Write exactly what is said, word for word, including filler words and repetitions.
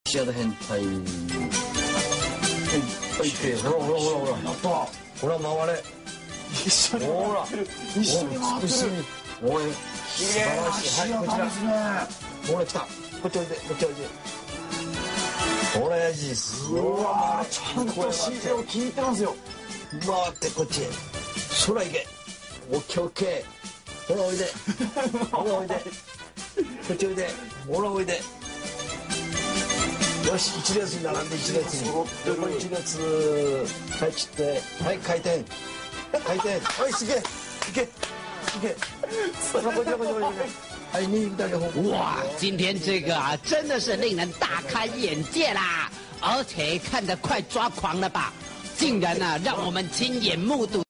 笑得很はい。はい、ほらほらほらほら。やった。ほら回れ。一緒にほら。一緒に回ってる。おい。素晴らしい。はい、こちら。ほら来た。こっちおいで、こっちおいで。ほらやじです。うわちゃんと指示を聞いてますよ。回ってこっちへ。空行け。オッケーオッケー。ほらおいで。ほらおいで。こっちおいで。ほらおいで。よし、一列に並んで一列に。横一列。はい、切って。はい、回転。回転。はい、すげえ。いけ。いけ。こっちこっちこっちこっち。 哇，今天这个啊，真的是令人大开眼界啦！而且看得快抓狂了吧？竟然啊，让我们亲眼目睹。